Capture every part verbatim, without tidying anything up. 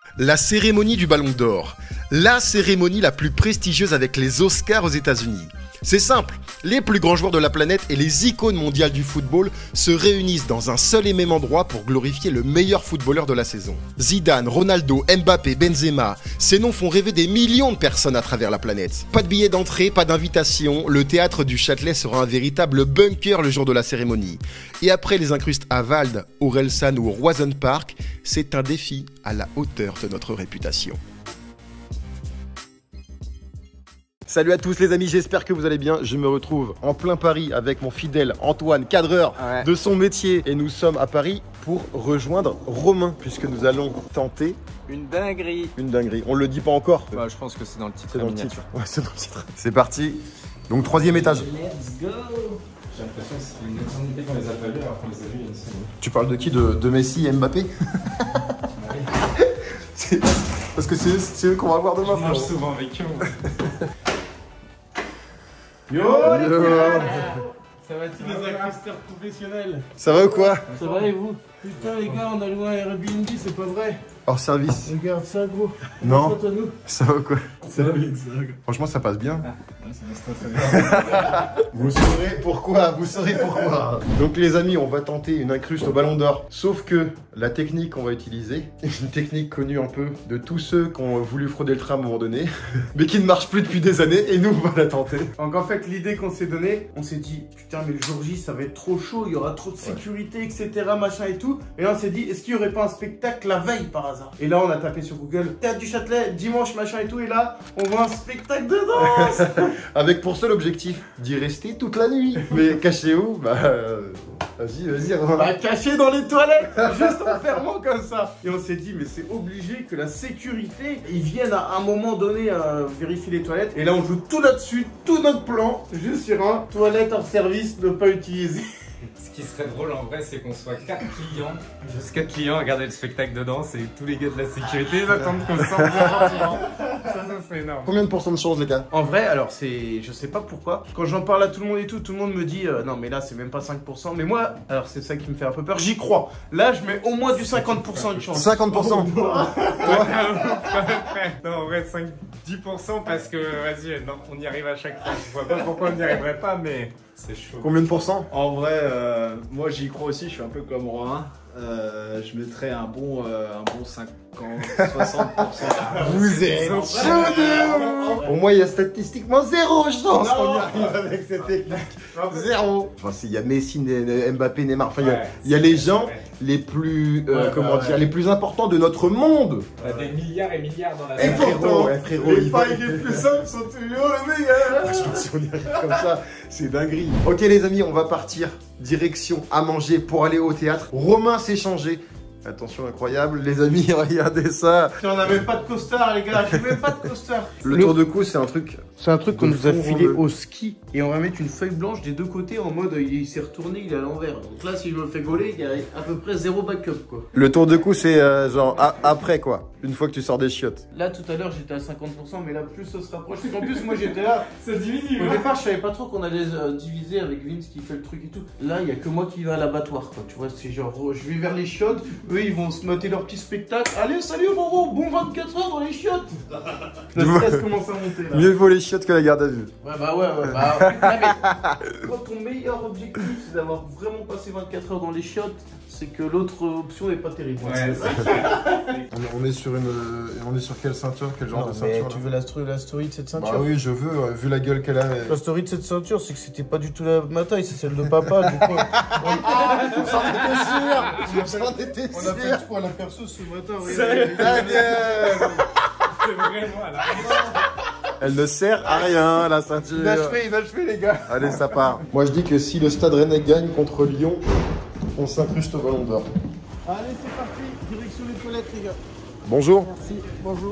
La cérémonie du Ballon d'Or, la cérémonie la plus prestigieuse avec les Oscars aux États-Unis. C'est simple, les plus grands joueurs de la planète et les icônes mondiales du football se réunissent dans un seul et même endroit pour glorifier le meilleur footballeur de la saison. Zidane, Ronaldo, Mbappé, Benzema, ces noms font rêver des millions de personnes à travers la planète. Pas de billets d'entrée, pas d'invitation, le théâtre du Châtelet sera un véritable bunker le jour de la cérémonie. Et après les incrustes à Vald, Orelsan ou Roison Park, c'est un défi à la hauteur de notre réputation. Salut à tous les amis, j'espère que vous allez bien. Je me retrouve en plein Paris avec mon fidèle Antoine, cadreur ouais. de son métier. Et nous sommes à Paris pour rejoindre Romain, puisque nous allons tenter... Une dinguerie. Une dinguerie. On le dit pas encore. Bah, je pense que c'est dans le titre. C'est dans le titre. Ouais, c'est dans le titre. C'est parti. Donc troisième étage. Let's go. J'ai l'impression que c'est une éternité qu'on les a pas vus alors qu'on les a vus il y a une semaine. Tu parles de qui? De, de Messi et Mbappé? Parce que c'est eux qu'on va voir demain. Je mange souvent avec eux. Yo, Yo. les gars. Ça va tous les agresseurs professionnels? Ça va ou quoi? Ça va et vous? Putain les gars, on a loué un Airbnb, c'est pas vrai? Hors service. Regarde ça gros. Non. Ça, nous. Ça va ou quoi? Ça va bien, ça va. Franchement ça passe bien. Ah, ça passe très bien. Vous saurez pourquoi, vous saurez pourquoi. Donc les amis, on va tenter une incruste au Ballon d'Or. Sauf que la technique qu'on va utiliser, une technique connue un peu de tous ceux qui ont voulu frauder le train à un moment donné, mais qui ne marche plus depuis des années, et nous on va la tenter. Donc en fait l'idée qu'on s'est donnée, on s'est dit putain mais le jour J ça va être trop chaud, il y aura trop de sécurité, ouais. et cetera machin et tout. Et là on s'est dit est-ce qu'il y aurait pas un spectacle la veille par hasard? Et là on a tapé sur Google Théâtre du Châtelet, dimanche machin et tout, et là on voit un spectacle de danse. Avec pour seul objectif d'y rester toute la nuit. Mais caché où? Bah euh, vas-y, vas-y. Bah caché dans les toilettes, juste en fermant comme ça. Et on s'est dit mais c'est obligé que la sécurité, ils viennent à un moment donné euh, vérifier les toilettes. Et là on joue tout là-dessus, tout notre plan, juste sur un toilette hors service ne pas utiliser. Ce qui serait drôle en vrai, c'est qu'on soit quatre clients, juste quatre clients à regarder le spectacle de danse et tous les gars de la sécurité ils attendent qu'on sorte gentiment. Ça, ça serait énorme. Combien de pourcents de chance les gars? En vrai, alors c'est, je sais pas pourquoi, quand j'en parle à tout le monde et tout, tout le monde me dit euh, non mais là c'est même pas cinq pour cent. Mais moi, alors c'est ça qui me fait un peu peur, j'y crois. Là je mets au moins du cinquante pour cent de chance. cinquante pour cent. Non, en vrai cinq dix pour cent parce que vas-y, non, on y arrive à chaque fois. Je vois pas pourquoi on n'y arriverait pas, mais c'est chaud. Combien de pourcents? En vrai, euh, moi j'y crois aussi, je suis un peu comme Romain. Euh, je mettrais un bon, euh, un bon cinquante à soixante pour cent. Vous êtes chaud. Pour moi, il y a statistiquement zéro chance qu'on y arrive avec cette technique. Zéro. Enfin, s'il y a Messi, Mbappé, Neymar, enfin, il y a, il y a les gens les plus, euh, ouais, comment bah, dire, ouais. les plus importants de notre monde. On a des milliards et milliards dans la Et pourtant, ouais, frérot, les il failles les plus simples sont toujours les meilleures. Franchement, si on y arrive comme ça, c'est dinguerie. Ok les amis, on va partir direction à manger pour aller au théâtre. Romain s'est changé. Attention, incroyable, les amis, regardez ça. On a même pas de costard les gars, j'ai même pas de costard. Le tour de cou, c'est un truc. C'est un truc qu'on de nous a fond filé rondeux. au ski. Et on va mettre une feuille blanche des deux côtés en mode il, il s'est retourné, il est à l'envers. Donc là si je me fais gauler, il y a à peu près zéro backup quoi. Le tour de cou, c'est euh, genre a- après quoi. Une fois que tu sors des chiottes. Là tout à l'heure j'étais à cinquante pour cent mais là plus ça se rapproche. En plus moi j'étais là. Ça diminue. Au départ je savais pas trop qu'on allait euh, diviser avec Vince qui fait le truc et tout. Là il y a que moi qui va à l'abattoir quoi. Tu vois c'est genre oh, je vais vers les chiottes. Eux ils vont se mater leur petit spectacle. Allez salut Roro, bon vingt-quatre heures dans les chiottes. Le stress commence à monter là. Mieux vaut les chiottes que la garde à vue. Ouais bah ouais ouais bah ouais, mais quand ton meilleur objectif c'est d'avoir vraiment passé vingt-quatre heures dans les chiottes, c'est que l'autre option n'est pas terrible. Ouais, c'est clair. On est sur une. On est sur quelle ceinture? Quel genre Non, de mais ceinture? tu veux la, stru- la story de cette ceinture? Bah oui, je veux, euh, vu la gueule qu'elle a. Mais... La story de cette ceinture, c'est que c'était pas du tout la, ma taille, c'est celle de papa. Du coup, on... J'en étais sûr. J'en étais On a fait sûr. le poids à la perso ce matin. Daniel. C'est vraiment à la Elle ne sert à rien, la ceinture. Inachevé, inachevé les gars. Allez, ça part. Moi, je dis que si le Stade Rennais gagne contre Lyon, on s'incruste au Ballon d'Or. Allez, c'est parti, direction les toilettes les gars. Bonjour. Merci, bonjour.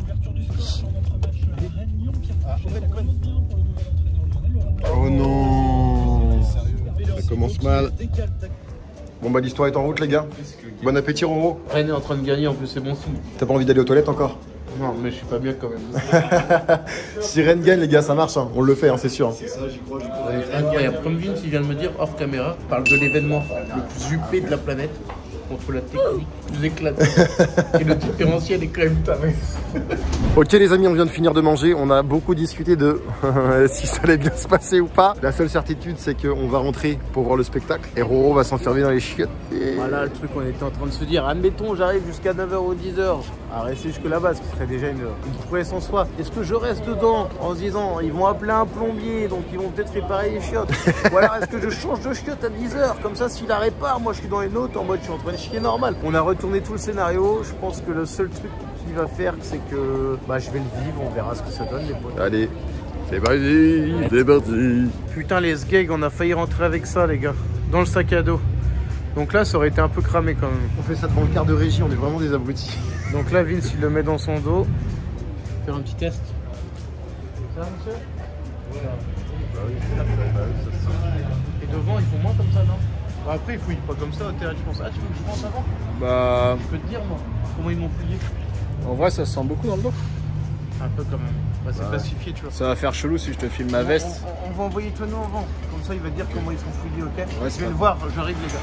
Oh non. Ça commence mal. Bon bah l'histoire est en route les gars. Bon appétit Roro. Rennes est en train de gagner, en plus c'est bon signe. T'as pas envie d'aller aux toilettes encore? Non mais je suis pas bien quand même. Si Rennes gagne les gars, ça marche, hein. On le fait, hein, c'est sûr. C'est ça, j'y crois, j'y crois. Incroyable, comme Vince il vient de me dire hors caméra, parle de l'événement le plus huppé de la planète. contre la technique. Vous éclatez. Et le différentiel est quand même taré. Ok les amis, on vient de finir de manger. On a beaucoup discuté de si ça allait bien se passer ou pas. La seule certitude, c'est qu'on va rentrer pour voir le spectacle. Et Roro va s'enfermer dans les chiottes. Et... Voilà le truc qu'on était en train de se dire. Admettons, j'arrive jusqu'à neuf heures ou dix heures. À rester jusque là-bas, ce qui serait déjà une, une prouesse en soi. Est-ce que je reste dedans en se disant, ils vont appeler un plombier, donc ils vont peut-être réparer les chiottes. Ou alors est-ce que je change de chiottes à dix heures? Comme ça, s'il la répare, moi je suis dans les nôtres en mode je suis en train de chier normal. On a retourné tout le scénario. Je pense que le seul truc qu'il va faire, c'est que bah, je vais le vivre. On verra ce que ça donne, les potes. Allez, c'est parti, c'est parti. Putain, les sgegs, on a failli rentrer avec ça, les gars, dans le sac à dos. Donc là, ça aurait été un peu cramé quand même. On fait ça devant le quart de régie, on est vraiment des abrutis. Donc là, Vince, il le met dans son dos. Faire un petit test. Ça, monsieur? Voilà. Et devant, ils font moins comme ça, non? Bah après, ils fouillent pas comme ça au terrain, je pense. Ah, tu veux que je pense avant? Bah, Je peux te dire, moi, comment ils m'ont fouillé. en vrai, ça se sent beaucoup dans le dos. Un peu quand même. Bah, c'est Ouais. classifié, tu vois. Ça va faire chelou si je te filme ma veste. On, on- on va envoyer Tonneau avant. Comme ça, il va te dire comment ils sont fouillés, ok? Ouais, Je c'est vais pas- le voir, j'arrive, les gars.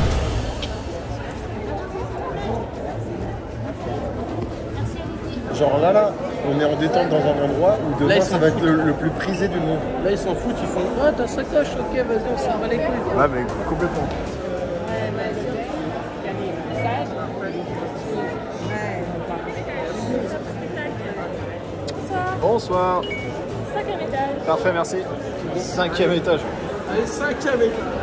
Genre là, là, on est en détente dans un endroit où demain Là, ils ça s'en va être foutent. le, le plus prisé du monde. Là, ils s'en foutent, ils font ah, ta sacoche, ok, vas-y, on s'en va les couilles. Ouais, mais complètement. Bonsoir. Cinquième étage. Parfait, merci. Cinquième étage. Allez, cinquième étage.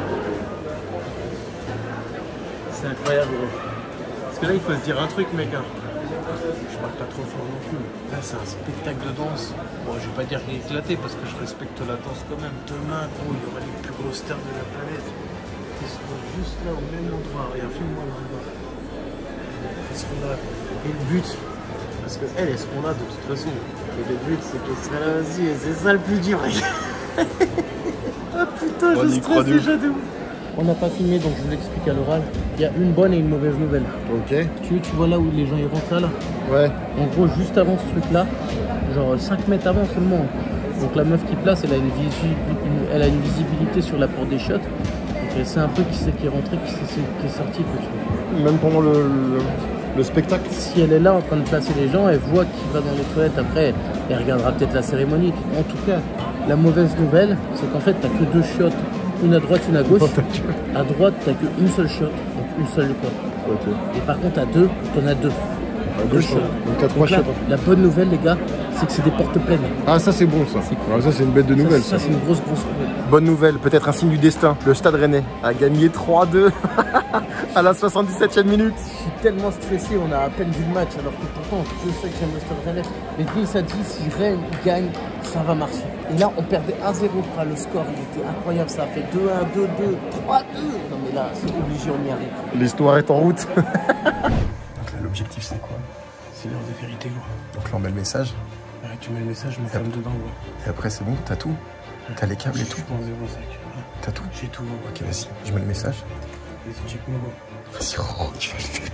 C'est incroyable, gros. Parce que là, il faut se dire un truc, mec. Hein. Je parle pas trop fort non plus. Là, c'est un spectacle de danse. Bon, je vais pas dire qu'il est éclaté parce que je respecte la danse quand même. Demain, gros, il y aura les plus grosses stars de la planète. Ils seront juste là, au même endroit. Regarde, filme-moi là-bas. Ils seront là. Et le but, parce que elles, elles seront là de toute façon. Et le but, c'est qu'elles seraient là aussi. Et c'est ça le plus dur, mec. Ah putain, On je y croit stresse de déjà de ouf. On n'a pas filmé, donc je vous l'explique à l'oral. Il y a une bonne et une mauvaise nouvelle. Ok. Tu vois, tu vois là où les gens ils rentrent là, là. Ouais. En gros, juste avant ce truc-là, genre cinq mètres avant seulement. Donc la meuf qui place, elle a une, visi- une- elle a une visibilité sur la porte des shots. Donc elle sait un peu qui c'est qui est rentré, qui c'est qui est sorti. Quoi, tu vois. Même pendant le, le, le spectacle. Si elle est là en train de placer les gens, elle voit qui va dans les toilettes après. Elle regardera peut-être la cérémonie. En tout cas, la mauvaise nouvelle, c'est qu'en fait, t'as que deux shots. Une à droite, une à gauche. À droite, t'as qu'une seule shot, donc une seule porte. Ok. Et par contre, à deux, t'en as deux. À Deux gauche, shots. donc t'as trois Donc là, shots. la bonne nouvelle, les gars, c'est que c'est des portes pleines. Ah, ça c'est bon ça. C'est cool. Ouais, ça c'est une bête de Ça, nouvelles. Ça, Ça, c'est une grosse, grosse nouvelle. Bonne nouvelle, peut-être un signe du destin. Le Stade Rennais a gagné trois deux à la soixante-dix-septième minute. Je suis tellement stressé, on a à peine vu le match, alors que pourtant, je sais que j'aime le Stade Rennais. Mais Vince a dit, si Rennes gagne, ça va marcher. Et là, on perdait un zéro. Ah, le score, il était incroyable. Ça a fait deux un, deux deux, trois deux. Non mais là, c'est obligé, on y arrive. L'histoire est en route. L'objectif c'est quoi? C'est l'heure de vérité, gros. Donc là on met le message. Ouais, tu mets le message, je me ferme dedans, gros. Et après c'est bon, t'as tout. T'as les câbles et tout. Je prends zéro sac. T'as tout. J'ai tout, gros. Ok vas-y, je mets le message. Vas-y, check-moi, gros. Vas-y Roro, tu vas le faire.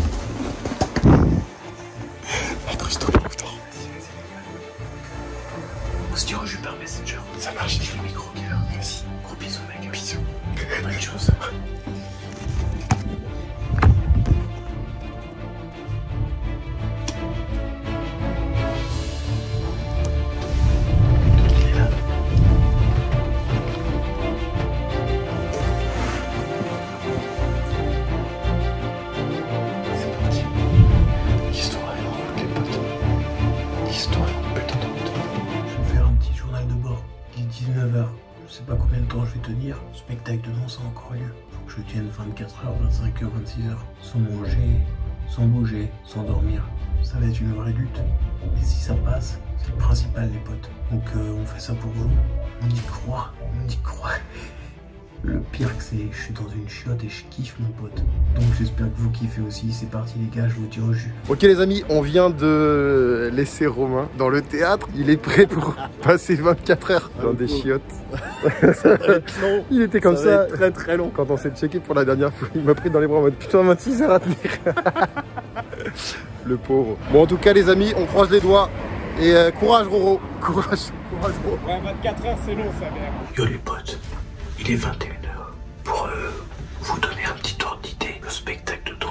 Accroche-toi putain. On se dira, je lui perds Messenger. Ça marche. J'ai le micro cœur. Vas-y. Gros bisous, mec. Bisous. Bonne chose. L'histoire est en route les potes. L'histoire est en putain de route. Je vais faire un petit journal de bord. Il est dix-neuf heures. Je sais pas combien de temps je vais tenir. Le spectacle de danse a encore lieu. Faut que je tienne vingt-quatre heures, vingt-cinq heures, vingt-six heures. Sans manger, sans bouger, sans dormir. Ça va être une vraie lutte. Mais si ça passe, c'est le principal, les potes. Donc euh, on fait ça pour vous. On y croit, on y croit. Le pire que c'est, je suis dans une chiotte et je kiffe mon pote. Donc j'espère que vous kiffez aussi. C'est parti les gars, je vous tire au jus. Ok les amis, on vient de laisser Romain dans le théâtre. Il est prêt pour passer vingt-quatre heures dans des chiottes. Il était comme ça, très très long. Quand on s'est checké pour la dernière fois, il m'a pris dans les bras en mode putain vingt-six heures à tenir. Le pauvre. Bon en tout cas les amis, on croise les doigts. Et euh, courage Roro. Courage. Courage Roro. Ouais, vingt-quatre heures, c'est long, ça, merde. Yo les potes, il est vingt et une heures. Pour euh, vous donner un petit ordre d'idée, le spectacle de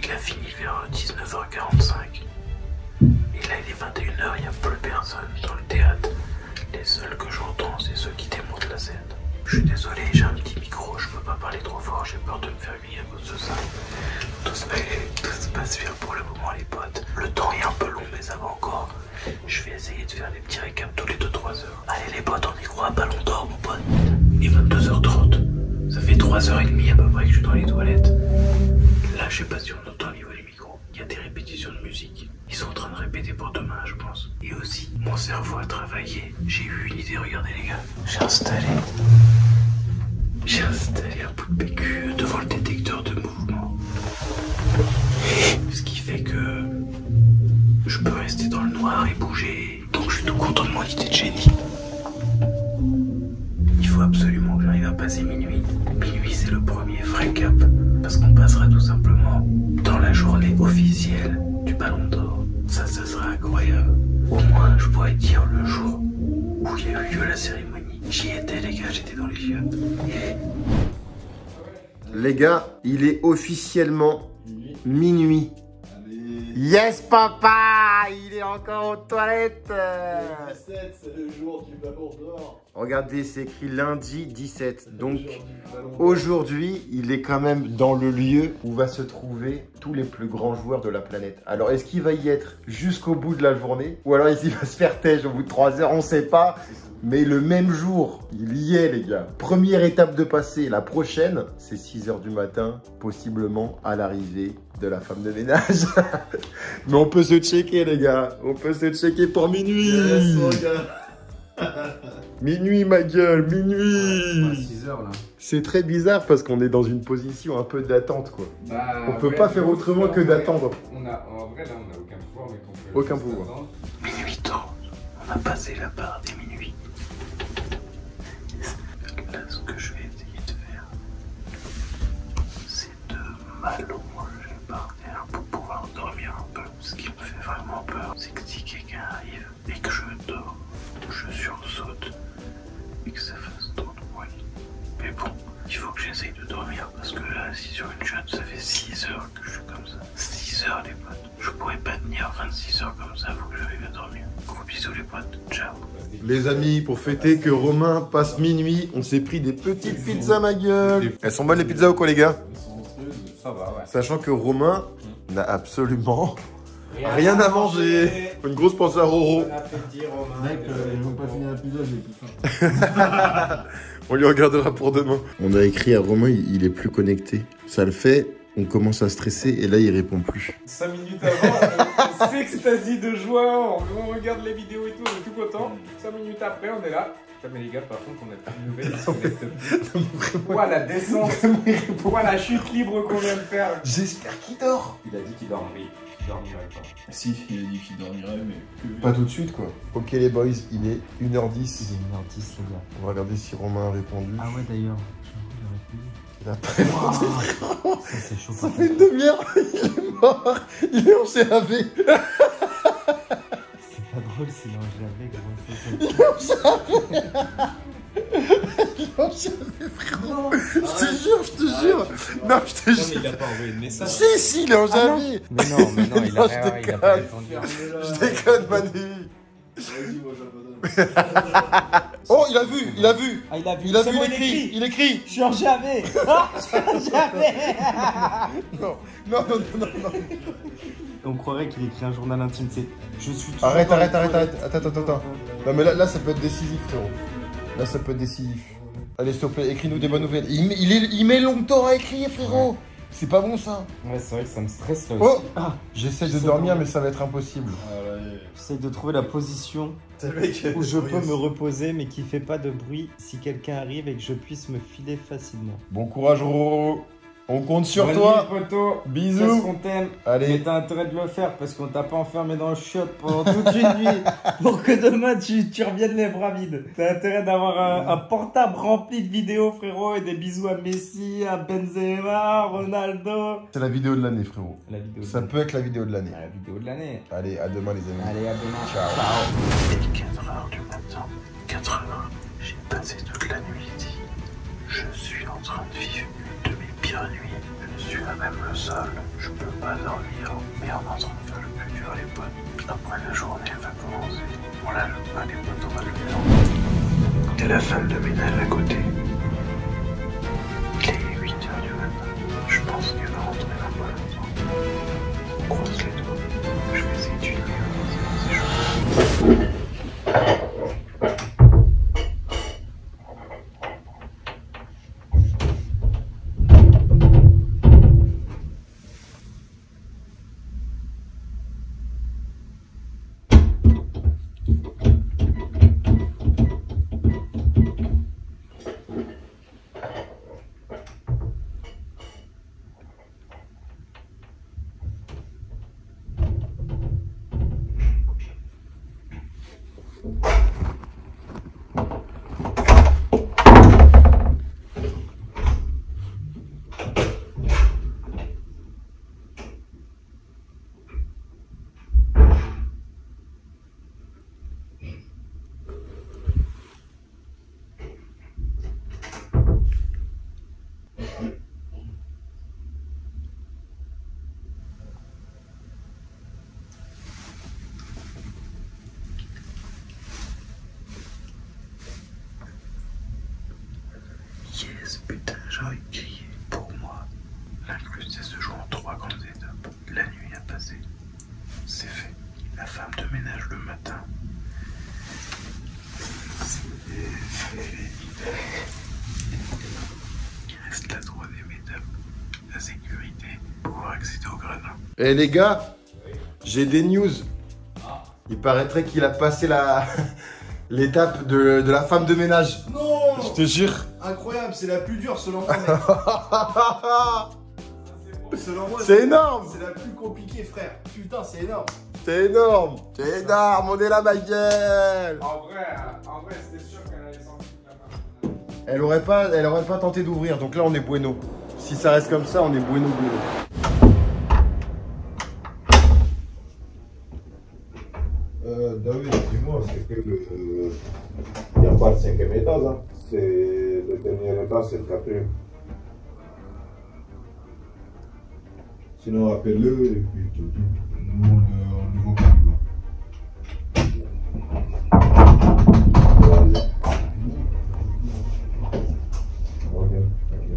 il a fini vers dix-neuf heures quarante-cinq. Et là, il est vingt et une heures, il n'y a plus personne dans le théâtre. Les seuls que j'entends, c'est ceux qui démontent la scène. Je suis désolé, j'ai un petit micro, je peux pas parler trop fort, j'ai peur de me faire humilier à cause de ça. Tout se, tout se passe bien pour le moment, les potes. Le temps est un peu long, mais ça va encore. Je vais essayer de faire des petits récaps tous les deux trois heures. Allez les potes, on y croit, ballon d'or mon pote. Il est vingt-deux heures trente. Ça fait trois heures trente à peu près que je suis dans les toilettes. Là, je sais pas si on entend au niveau des micros. Il y a des répétitions de musique. Ils sont en train de répéter pour demain, je pense. Et aussi, mon cerveau a travaillé. J'ai eu une idée, regardez les gars. J'ai installé... J'ai installé un bout de P Q devant le détecteur de mouvement. Ce qui fait que... je peux rester dans le noir et bouger. Donc je suis tout content de mon idée de génie. Il faut absolument que j'arrive à passer minuit. Minuit, c'est le premier vrai cap. Parce qu'on passera tout simplement dans la journée officielle du Ballon d'Or. Ça, ça sera incroyable. Au moins, je pourrais dire le jour où il y a eu lieu la cérémonie. J'y étais, les gars, j'étais dans les chiottes. Les gars, il est officiellement minuit. Yes, papa! Il est encore aux toilettes! dix-sept, c'est le jour du Ballon d'Or. Regardez, c'est écrit lundi dix-sept. Donc, aujourd'hui, il est quand même dans le lieu où va se trouver tous les plus grands joueurs de la planète. Alors, est-ce qu'il va y être jusqu'au bout de la journée? Ou alors, il va se faire têche au bout de trois heures? On ne sait pas. Mais le même jour, il y est, les gars. Première étape de passer. La prochaine, c'est six heures du matin, possiblement à l'arrivée de la femme de ménage. Mais on peut se checker, les gars. On peut se checker pour minuit. Yes, mon gars. Minuit, ma gueule, minuit. six heures là. C'est très bizarre parce qu'on est dans une position un peu d'attente, quoi. Bah, On peut ouais, pas faire nous, autrement en que vrai, d'attendre. On a, en vrai, là, on n'a aucun pouvoir, mais qu'on peut Aucun juste pouvoir. attendre. Minuit tôt, on a passé la barre des minuit. Là, ce que je vais essayer de faire, c'est de m'allonger par terre pour pouvoir dormir un peu. Ce qui me fait vraiment peur, c'est que si quelqu'un arrive et que je dors, je sursaute et que ça fasse trop de bruit. Mais bon, il faut que j'essaye de dormir parce que là, si sur une chatte, ça fait six heures que je suis comme ça. six heures, les potes. Je pourrais pas tenir vingt-six heures comme ça, faut que j'arrive à dormir. Gros bisous, les potes. Ciao. Les amis, pour fêter que Romain passe minuit, on s'est pris des petites pizzas, ma gueule. Elles sont bonnes les pizzas ou quoi, les gars? Ça va, ouais. Sachant que Romain n'a absolument rien à manger. Une grosse pensée à Roro. Bon appétit, Romain. Mec, euh, ils vont pas finir la pizza, j'ai plus faim. On lui regardera pour demain. On a écrit à Romain, il est plus connecté. Ça le fait, on commence à stresser et là il répond plus. cinq minutes avant, on s'extasie de joie, on regarde les vidéos et tout, on est tout content. cinq minutes après, on est là. Putain, mais les gars, par contre, on a plus de nouvelles, ils se connectent plus. Ouah, la descente, ouah, la chute libre qu'on vient de faire. J'espère qu'il dort. Il a dit qu'il dormirait, qu'il dormirait pas. Si, il a dit qu'il dormirait, mais... Pas tout de suite, quoi. Ok les boys, il est une heure dix. Il est une heure dix, les gars. On va regarder si Romain a répondu. Ah ouais, d'ailleurs. Il a pas répondu. Wow, ça, c'est chaud. Ça fait une demi-heure, il est mort. Il est en C A V. C'est pas drôle sinon j'avais gros. Ça, Il est en C A V, frérot. Je te jure, je te jure. Non, je te Non, mais jure. il a pas envoyé de message. Si, si, il est en C A V. mais non, mais non, il a Non, rien, je il a pas déconne. répondu. Je déconne, Manu. Vas-y, moi j'abandonne. Oh, il a vu, il a vu. Ah, il a vu, Il a c'est vu, bon, il écrit. Il écrit. Je suis en Javé. Ah, je suis en Javé. Non, non, non, non, non. On croirait qu'il écrit un journal intime, c'est... Je suis toujours Arrête, dans arrête, les arrête, arrête. toilettes. Attends, attends, attends. Non, mais là, là, ça peut être décisif, frérot. Là, ça peut être décisif. Allez, s'il te plaît, écris-nous des bonnes nouvelles. Il, met- il, est- il met longtemps à écrire, frérot. C'est pas bon, ça. Ouais, c'est vrai que ça me stresse là Oh, aussi. Ah, j'essaie de C'est dormir, bon. mais ça va être impossible. j'essaie de trouver la position C'est le mec où je peux me reposer mais qui fait pas de bruit si quelqu'un arrive et que je puisse me filer facilement. Bon courage, Roro. On compte sur Bonne toi. nuit, poteau. Qu'est-ce Bisous. qu'on t'aime. Allez. Mais t'as intérêt de le faire parce qu'on t'a pas enfermé dans le chiotte pendant toute une nuit pour que demain tu, tu reviennes les bras vides. T'as intérêt d'avoir un, un portable rempli de vidéos, frérot, et des bisous à Messi, à Benzema, Ronaldo. C'est la vidéo de l'année, frérot. La vidéo de Ça peut être la vidéo de l'année. la vidéo de l'année. Allez, à demain, les amis. Allez, à demain. Ciao. Il est quatre heures du matin. quatre heures. J'ai passé toute la nuit ici. Je suis en train de vivre une de mes pires nuits. Je suis à même le sol, je peux pas dormir, mais on est en train de faire le plus dur les potes. Après la journée va commencer. On lâche pas les potes, on va le faire. T'es la femme de ménage à côté. Il est huit heures du matin. Je pense qu'elle va rentrer dans pas longtemps. On croise les doigts. Je vais essayer de tuer. C'est chaud. Yes, putain, j'ai envie de crier. Pour moi, l'inclusé se joue en trois grandes étapes. La nuit a passé. C'est fait. La femme de ménage le matin. C'est fait. Il reste la troisième étape. La sécurité. Pouvoir accéder au gradin. Eh les gars, j'ai des news. Il paraîtrait qu'il a passé la l'étape de, de la femme de ménage. Non! Je te jure. Incroyable, c'est la plus dure selon moi, mec. Selon moi, C'est énorme. C'est la plus compliquée, frère. Putain, c'est énorme. C'est énorme. C'est énorme. On est là, ma gueule. En vrai, en vrai, c'était sûr qu'elle allait sortir la main. Elle aurait pas, elle aurait pas tenté d'ouvrir. Donc là, on est bueno. Si ça reste comme ça, on est bueno, bueno. Euh, David, dis-moi, c'est que le. Il n'y a pas de cinquième étage, hein. C'est le dernier étage, c'est le quatrième. Sinon, appelle-le et puis tu dis, nous, on est au niveau plan. Ok, ok.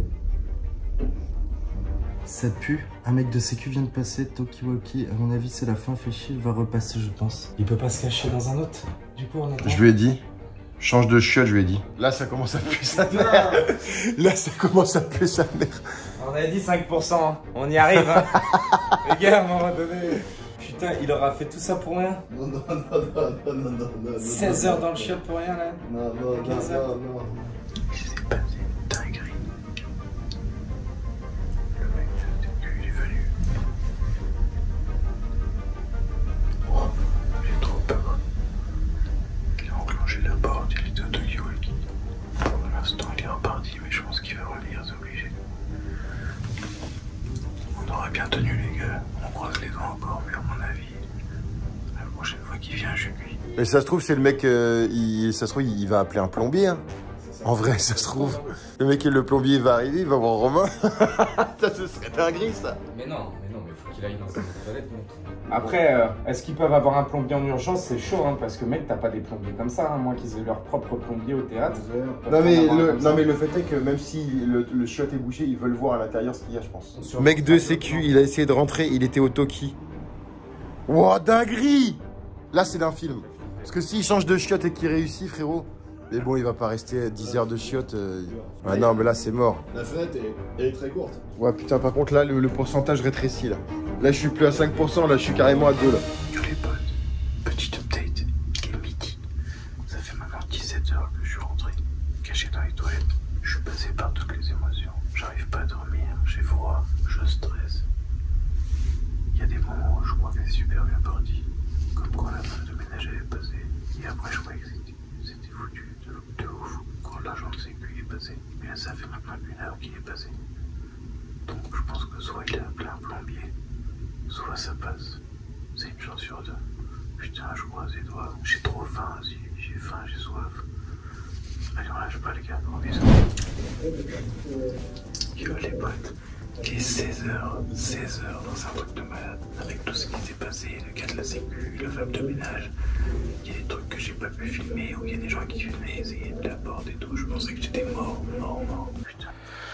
Ça pue. Un mec de sécu vient de passer, Tokiwoki. À mon avis, c'est la fin, fait chier, il va repasser, je pense. Il peut pas se cacher dans un autre. Du coup, on attend. Je lui ai dit. Change de chiotte, je lui ai dit. Là, ça commence à puer sa mère. Là, ça commence à puer sa mère. On avait dit cinq pour cent, on y arrive, hein. Les gars, à un moment donné. Putain, il aura fait tout ça pour rien. Non, non, non, non, non, non, non, non. seize heures dans le chiotte pour rien, là. Non, non, non, quinze heures. non, non. Il s'est passé une dinguerie. Le mec de la sécu, il est venu. Oh, j'ai trop peur. Il a enclenché la porte, il était au Tokiwoki. Pour l'instant, il est reparti, mais je pense qu'il va revenir, c'est obligé. On aurait bien tenu, les gars. On croise les doigts encore, mais à mon avis, la prochaine fois qu'il vient, je lui. Mais ça se trouve, c'est le mec, euh, il, ça se trouve, il va appeler un plombier. Hein. En vrai, ça se trouve. Le mec, le plombier va arriver, il va voir Romain. Ça, ce serait dinguerie, ça. Mais non, mais non, mais faut qu'il aille dans sa toilette, mec. Après, euh, est-ce qu'ils peuvent avoir un plombier en urgence? C'est chaud, hein, parce que mec, t'as pas des plombiers comme ça, hein, moins qu'ils aient leur propre plombier au théâtre. Non mais, le, non mais le fait est que même si le, le chiotte est bouché, ils veulent voir à l'intérieur ce qu'il y a, je pense. Mec de sécu, il a essayé de rentrer, il était au Toki. Wow, dinguerie! Là, c'est d'un film. Parce que s'il change de chiotte et qu'il réussit, frérot. Mais bon, il va pas rester dix heures de chiotte. Euh... Ah non, mais là, c'est mort. La fenêtre, elle, elle est très courte. Ouais, putain, par contre, là, le, le pourcentage rétrécit, là. Là, je suis plus à cinq pour cent, là, je suis carrément à deux, là. Yo les potes, petite update, il est midi. Ça fait maintenant dix-sept heures que je suis rentré, caché dans les toilettes. Je suis passé par toutes les émotions. J'arrive pas à dormir, j'ai froid, je stresse. Il y a des moments où je crois que c'est super bien parti. Comme quand la femme de ménage avait passé. Et après, je croyais que c'était, c'était foutu de, de ouf quand l'agent de sécu est passé. Mais là, ça fait maintenant une heure qu'il est passé. Donc, je pense que soit il a appelé un plombier, soit ça passe. C'est une chance sur deux. Putain, je croise les doigts. J'ai trop faim, j'ai, j'ai faim, j'ai soif. Allez, on lâche pas les gars, gros bisous. Yo les potes, Il est seize heures, seize heures dans un truc de malade. Avec tout ce qui s'est passé, le gars de la sécu, la femme de ménage. Il y a des trucs que j'ai pas pu filmer, où il y a des gens qui venaient essayer de la porte et tout. Je pensais que j'étais mort, mort, mort. Putain.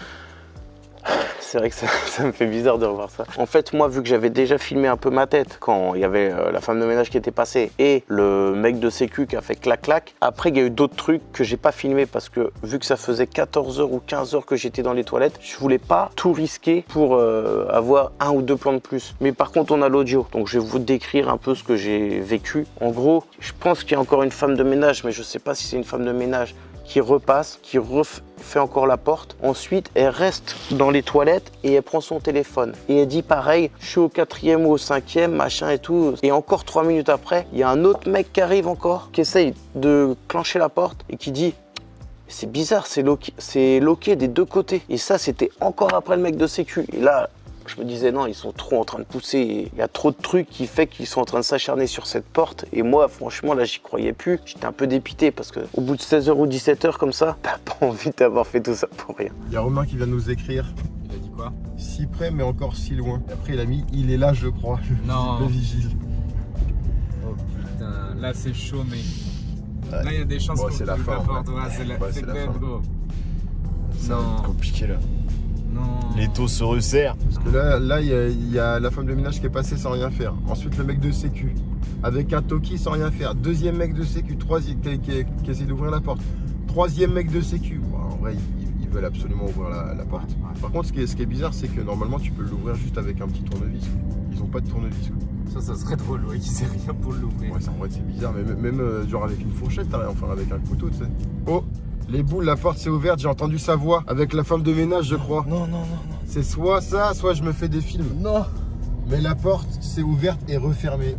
C'est vrai que ça, ça me fait bizarre de revoir ça. En fait, moi, vu que j'avais déjà filmé un peu ma tête quand il y avait euh, la femme de ménage qui était passée et le mec de sécu qui a fait clac-clac, après, il y a eu d'autres trucs que j'ai pas filmé parce que vu que ça faisait quatorze heures ou quinze heures que j'étais dans les toilettes, je voulais pas tout risquer pour euh, avoir un ou deux plans de plus. Mais par contre, on a l'audio, donc je vais vous décrire un peu ce que j'ai vécu. En gros, je pense qu'il y a encore une femme de ménage, mais je sais pas si c'est une femme de ménage qui repasse, qui refait encore la porte. Ensuite, elle reste dans les toilettes et elle prend son téléphone. Et elle dit pareil, je suis au quatrième ou au cinquième, machin et tout. Et encore trois minutes après, il y a un autre mec qui arrive encore, qui essaye de clencher la porte et qui dit c'est bizarre, c'est loqué, c'est loqué des deux côtés. Et ça, c'était encore après le mec de sécu. Et là, je me disais non, ils sont trop en train de pousser. Il y a trop de trucs qui fait qu'ils sont en train de s'acharner sur cette porte. Et moi, franchement, là, j'y croyais plus. J'étais un peu dépité parce que au bout de seize heures ou dix-sept heures comme ça, t'as pas envie d'avoir fait tout ça pour rien. Il y a Romain qui vient de nous écrire. Il a dit quoi? Si près, mais encore si loin. Et après, il a mis il est là, je crois. Non. Le vigile. Oh putain, là c'est chaud, mais. Ouais. Là, il y a des chances Bon, qu'on c'est la trouve fin, la porte. ouais. Ouais, c'est la, Ouais, c'est c'est la dead, fin. gros. Ça va Non. être compliqué là. Non. Les taux se resserrent. Parce que là, là, il y, a- il y a la femme de ménage qui est passée sans rien faire. Ensuite, le mec de sécu avec un toki sans rien faire. Deuxième mec de sécu, troisième qui, qui, qui essaie d'ouvrir la porte. Troisième mec de sécu. Bon, en vrai, ils, ils veulent absolument ouvrir la, la porte. Par contre, ce qui est, ce qui est bizarre, c'est que normalement, tu peux l'ouvrir juste avec un petit tournevis. Ils ont pas de tournevis. Ça, ça serait drôle, ouais, qui sait rien pour l'ouvrir. Ouais, ça, en vrai, c'est bizarre. Mais même, même, euh, genre avec une fourchette, hein, enfin avec un couteau, tu sais. Oh, les boules, la porte s'est ouverte. J'ai entendu sa voix avec la femme de ménage, je crois. Non, non, non, non. C'est soit ça, soit je me fais des films. Non. Mais la porte s'est ouverte et refermée.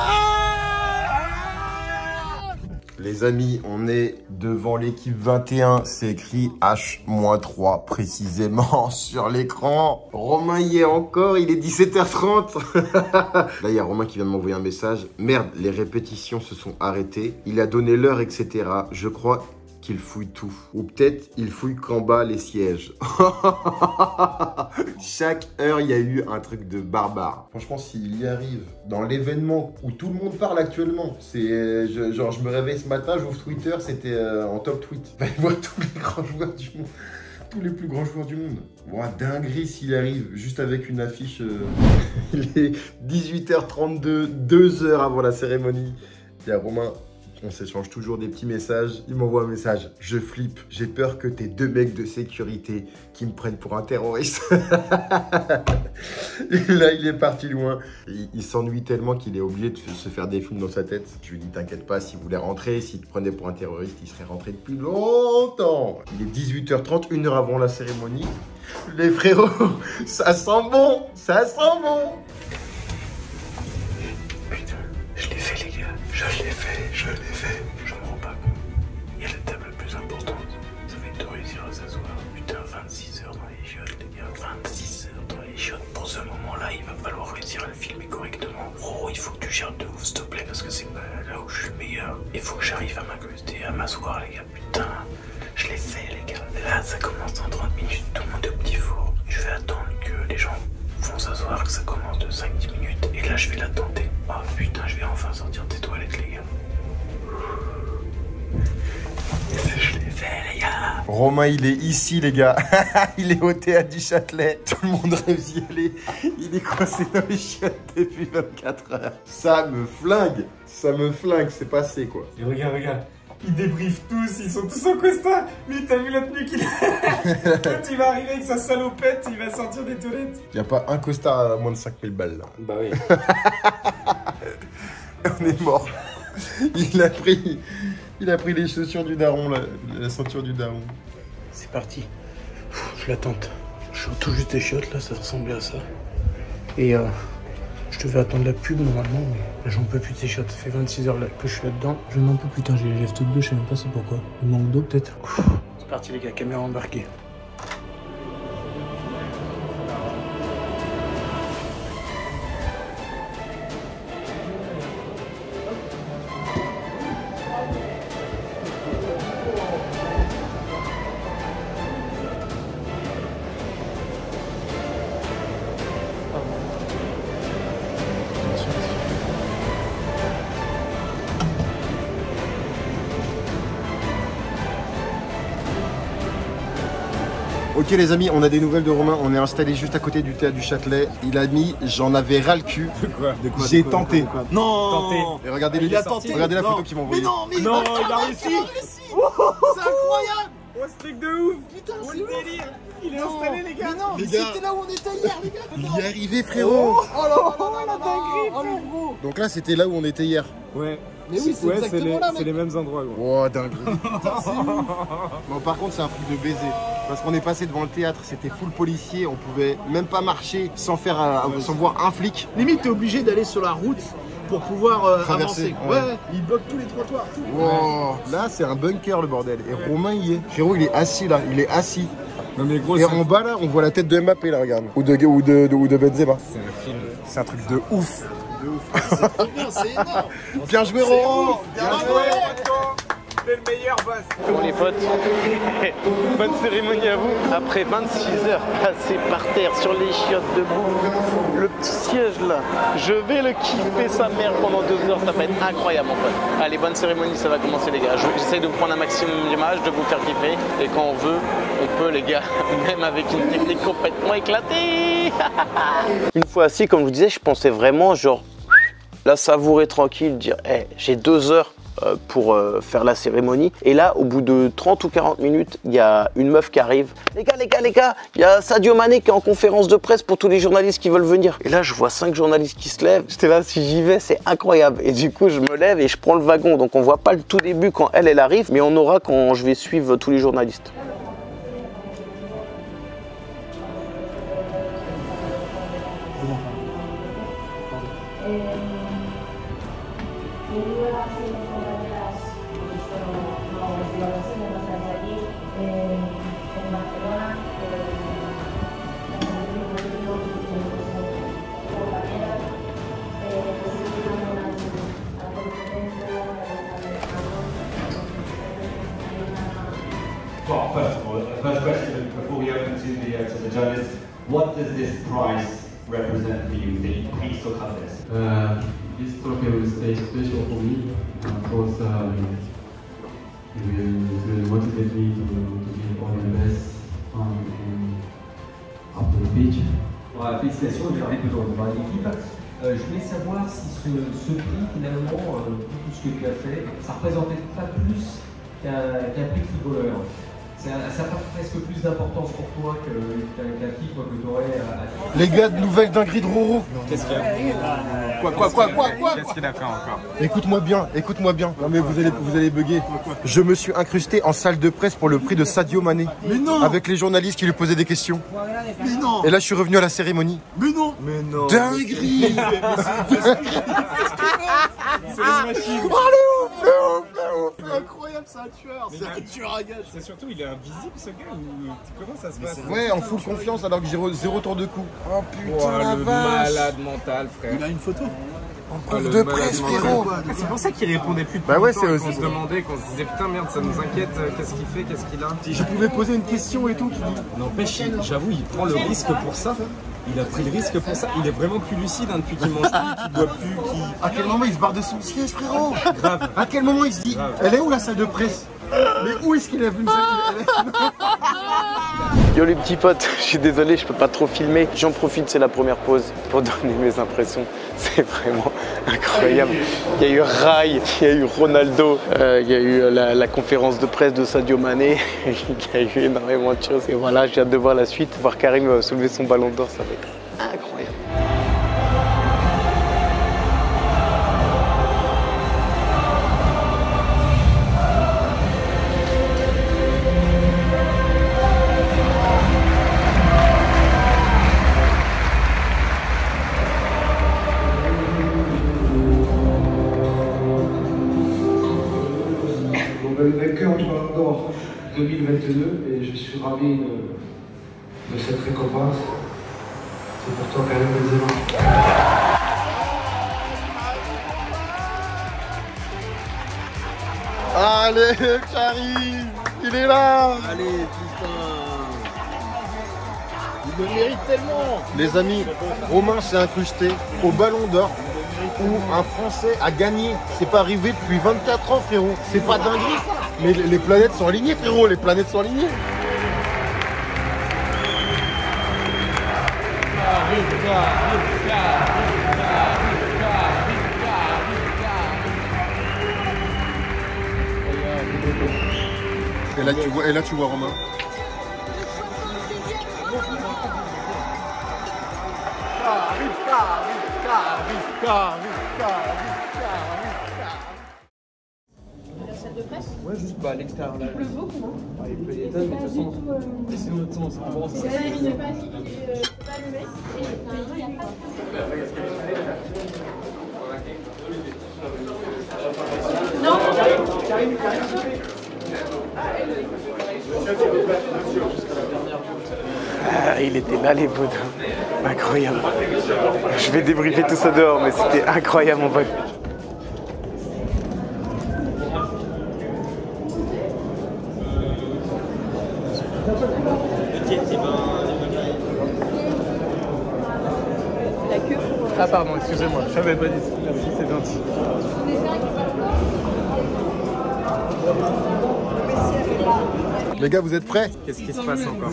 Les amis, on est devant l'équipe vingt et un. C'est écrit H trois précisément sur l'écran. Romain y est encore, il est dix-sept heures trente. Là, il y a Romain qui vient de m'envoyer un message. Merde, les répétitions se sont arrêtées. Il a donné l'heure, et cetera. Je crois qu'il fouille tout. Ou peut-être il fouille qu'en bas les sièges. Chaque heure, il y a eu un truc de barbare. Franchement, s'il y arrive dans l'événement où tout le monde parle actuellement, c'est je, genre je me réveille ce matin, j'ouvre Twitter, c'était euh, en top tweet. Il va y voir tous les grands joueurs du monde. Tous les plus grands joueurs du monde. Ouah, dinguerie s'il arrive, juste avec une affiche. Euh... Il est dix-huit heures trente-deux, deux heures avant la cérémonie. Il y a Romain. On s'échange toujours des petits messages. Il m'envoie un message. Je flippe. J'ai peur que tes deux mecs de sécurité qui me prennent pour un terroriste. Et là, il est parti loin. Il, il s'ennuie tellement qu'il est obligé de se faire des films dans sa tête. Je lui dis, t'inquiète pas, s'il voulait rentrer, s'il te prenait pour un terroriste, il serait rentré depuis longtemps. Il est dix-huit heures trente, une heure avant la cérémonie. Les frérots, ça sent bon. Ça sent bon. Putain, je l'ai fait les gars, je l'ai fait, je l'ai fait. Je me rends pas compte. Il y a la table la plus importante. Ça va être de réussir à s'asseoir. Putain, vingt-six heures dans les chiottes les gars, vingt-six heures dans les chiottes. Pour ce moment-là, il va falloir réussir à le filmer correctement. Oh, il faut que tu gères de ouf s'il te plaît parce que c'est pas là où je suis le meilleur. Il faut que j'arrive à m'incruster, à m'asseoir les gars. Putain, je l'ai fait les gars. Là, ça commence dans trente minutes, tout le monde est au petit four. Je vais attendre que les gens vont s'asseoir, que ça commence de cinq dix minutes. Et là, je vais la tenter. Oh putain, je vais enfin sortir des toilettes, les gars. Je l'ai fait, les gars. Romain, il est ici, les gars. Il est au théâtre du Châtelet. Tout le monde rêve d'y aller. Il est coincé dans les chiottes depuis vingt-quatre heures. Ça me flingue. Ça me flingue, c'est passé, quoi. Et regarde, regarde. Ils débriefent tous, ils sont tous en costard. Lui, t'as vu la tenue qu'il a? Quand il va arriver avec sa salopette, il va sortir des toilettes. Il n'y a pas un costard à moins de cinq mille balles, là. Bah oui. On est mort. Il a pris... Il a pris les chaussures du daron, la, la ceinture du daron. C'est parti. Je la tente. Je suis tout juste des chiottes, là, ça ressemblait à ça. Et euh, je devais attendre la pub normalement, mais là j'en peux plus de ces chiottes. Ça fait vingt-six heures là, que je suis là-dedans. Je n'en peux plus, putain, j'ai les lèvres toutes bleues, je sais même pas c'est pourquoi. Il manque d'eau peut-être. C'est parti les gars, caméra embarquée. Ok les amis, on a des nouvelles de Romain, on est installé juste à côté du théâtre du Châtelet. Il a mis, j'en avais ras le cul. De quoi? De quoi? J'ai tenté. quoi. Non. Tenté. Et regardez, les... regardez la photo qu'ils m'ont envoyée. Mais non, mais Non, il il a réussi. C'est incroyable. Oh, ce truc de ouf. Putain, Oh, c'est le ouf. délire. Il est Non. installé les gars. Mais non, Les mais gars. c'était là où on était hier, les gars. Il y est arrivé frérot. Oh là là là là là là. Oh le gros. Donc là c'était là où on était hier. Ouais. Mais oui, c'est Ouais, c'est exactement les, là, c'est mec. les mêmes endroits, gros. Oh dingue. Non par contre c'est un truc de baiser. Parce qu'on est passé devant le théâtre, c'était full policier, on pouvait même pas marcher sans faire un- sans voir un flic. Limite, t'es obligé d'aller sur la route pour pouvoir euh, Traverser, avancer. ouais. Ouais, ouais, ils bloquent tous les trottoirs. tout. Wow. Là c'est un bunker le bordel. Et Romain y est. Frérot il est assis là, il est assis. Non, mais gros, Et c'est en bas là on voit la tête de Mbappé là regarde. Ou de, ou de, de- ou de Benzema. c'est un film. C'est un truc de ouf. C'est trop bien, c'est énorme. Bien joué Romain. Bien joué. T'es le meilleur boss. Bon les potes, bonne cérémonie à vous. Après vingt-six heures passées par terre sur les chiottes debout, le petit siège là, je vais le kiffer sa mère pendant deux heures, ça va être incroyable mon pote. Allez, bonne cérémonie, ça va commencer les gars. Je- J'essaie de prendre un maximum d'images, de vous faire kiffer. Et quand on veut, on peut les gars, même avec une technique complètement éclatée. Une fois assis, comme je vous disais, je pensais vraiment genre la savourer tranquille, dire hey, j'ai deux heures euh, pour euh, faire la cérémonie. Et là, au bout de trente ou quarante minutes, il y a une meuf qui arrive. Les gars, les gars, les gars, il y a Sadio Mané qui est en conférence de presse pour tous les journalistes qui veulent venir. Et là, je vois cinq journalistes qui se lèvent. J'étais là, si j'y vais, c'est incroyable. Et du coup, je me lève et je prends le wagon. Donc on voit pas le tout début quand elle, elle arrive, mais on aura quand je vais suivre tous les journalistes. Well, first of all, the first question before we open to the uh, to the journalists, what does this prize represent for you, the Prix Socrates? Uh, this trophy will stay special for me. Of course, um, it will, it will motivate me to, to give all my best on, on, after the pitch. Voilà, félicitations, j'ai envie de te revoir à l'équipe. Euh, je voulais savoir si ce, ce prix, finalement, euh, tout ce que tu as fait, ça représentait pas plus qu'un qu'un prix de footballeur. Ça n'a pas presque plus d'importance pour toi qu'un qu'un titre que tu aurais à, à... Les gars, de nouvelles dingueries de Roro. Qu'est-ce qu'il a Quoi, quoi, quoi, quoi, quoi Qu'est-ce qu'il a fait encore? Écoute-moi bien, écoute-moi bien. Non mais vous allez, vous allez bugger. Je me suis incrusté en salle de presse pour le prix de Sadio Mané. Mais non. Avec les journalistes qui lui posaient des questions. Mais non. Et là, je suis revenu à la cérémonie. Mais non. Mais non. Dinguerie. C'est une machine. Oh le ouf, le ouf, le ouf. C'est incroyable, c'est un tueur. Mais C'est il a- un tueur à gage. C'est surtout, il est invisible ce gars ou comment ça se passe? Ouais, en full confiance alors que j'ai re- zéro tour de cou. Oh putain, Oh, la le vache. malade mental, frère. Il a une photo. En Oh, preuve le de malade presse, mental. frérot. Ah, c'est pour ça qu'il répondait plus depuis Bah ouais, longtemps c'est et aussi- qu'on se demandait, qu'on se disait putain merde, ça nous inquiète, euh, qu'est-ce qu'il fait, qu'est-ce qu'il a. Je pouvais poser une question et tout. Qui dit... N'empêche, il- j'avoue, il prend le risque pour ça. Il a pris le risque pour ça. Il est vraiment plus lucide hein, depuis qu'il mange plus, qu'il boit plus, qu'il... À quel moment il se barre de son siège, frérot? Grave. À quel moment il se dit, Grave. elle est où la salle de presse? Mais où est-ce qu'il a vu une salle de presse? Yo les petits potes, je suis désolé, je peux pas trop filmer. J'en profite, c'est la première pause pour donner mes impressions. C'est vraiment incroyable. Il y a eu Rai, il y a eu Ronaldo, euh, il y a eu la, la conférence de presse de Sadio Mané. Il y a eu énormément de choses. Et voilà, j'ai hâte de voir la suite. Voir Karim euh, soulever son ballon d'or, ça va être incroyable. Le vainqueur du Ballon d'Or deux mille vingt-deux et je suis ravi de, de cette récompense. C'est pour toi Karim Benzema. Allez, Karim, il est là. Allez, putain. Il le mérite tellement. Les amis, Romain s'est incrusté au Ballon d'Or où un Français a gagné. C'est pas arrivé depuis vingt-quatre ans, frérot. C'est pas dingue. Mais les les planètes sont alignées, frérot. Les planètes sont alignées. Et là tu vois, et là tu vois Romain. Ouais, juste bah, à l'extérieur là. Il pleut beaucoup, hein. Ah, il pleut des tonnes, mais de toute façon, laissez-nous le temps, c'est pas bon. C'est là, il n'est pas allumé. Et maintenant, il n'y a pas de... Non, Ah, il était là les potes, incroyable. Je vais débriefer tout ça dehors, mais c'était incroyable mon pote. Ah pardon, excusez-moi, je savais pas dit ça. Merci, c'est gentil. Les gars, vous êtes prêts? Qu'est-ce qui se passe encore?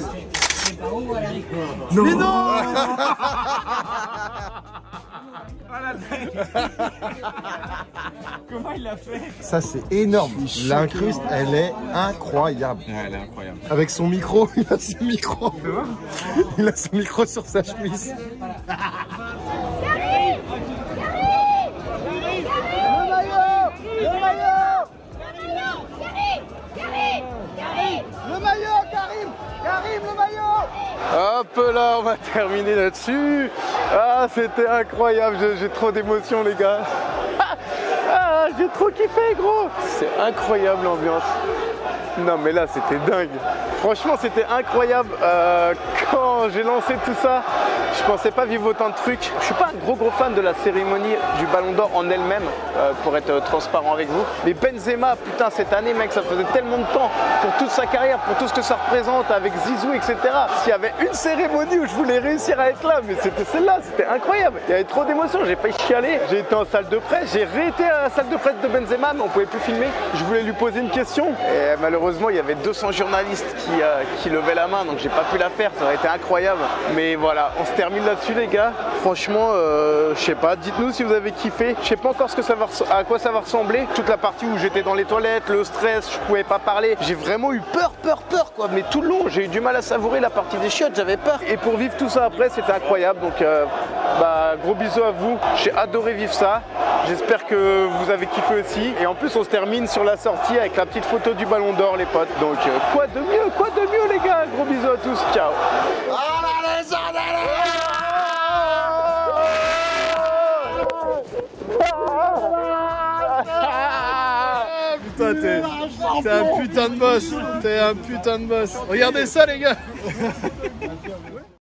Non. Mais non. Comment il l'a fait? Ça c'est énorme. L'incruste, elle est incroyable. Ouais, elle est incroyable. Avec son micro, il a son micro. Il a son micro sur sa chemise. Le maillot, Karim! Karim, le maillot! Hop là, on va terminer là-dessus. Ah, c'était incroyable, j'ai trop d'émotions les gars. Ah, j'ai trop kiffé gros. C'est incroyable l'ambiance. Non mais là c'était dingue. Franchement c'était incroyable. Euh, quand j'ai lancé tout ça, je pensais pas vivre autant de trucs. Je suis pas un gros gros fan de la cérémonie du Ballon d'Or en elle-même, euh, pour être transparent avec vous. Mais Benzema, putain cette année mec, ça faisait tellement de temps pour toute sa carrière, pour tout ce que ça représente avec Zizou, et cetera. S'il y avait une cérémonie où je voulais réussir à être là, mais c'était celle-là, c'était incroyable. Il y avait trop d'émotions, j'ai failli chialer. J'ai été en salle de presse, j'ai réété à la salle de presse de Benzema, mais on pouvait plus filmer. Je voulais lui poser une question et malheureusement Malheureusement, il y avait deux cents journalistes qui, euh, qui levaient la main, donc j'ai pas pu la faire, ça aurait été incroyable. Mais voilà, on se termine là-dessus les gars. Franchement, euh, je sais pas, dites-nous si vous avez kiffé. Je sais pas encore ce que ça va, à quoi ça va ressembler. Toute la partie où j'étais dans les toilettes, le stress, je pouvais pas parler. J'ai vraiment eu peur, peur, peur quoi. Mais tout le long, j'ai eu du mal à savourer la partie des chiottes, j'avais peur. Et pour vivre tout ça après, c'était incroyable. Donc euh, bah, gros bisous à vous. J'ai adoré vivre ça. J'espère que vous avez kiffé aussi. Et en plus, on se termine sur la sortie avec la petite photo du Ballon d'Or les potes. Donc euh, quoi de mieux, quoi de mieux les gars. Gros bisous à tous, ciao. Putain, t'es un putain de boss. T'es un putain de boss. Regardez ça les gars.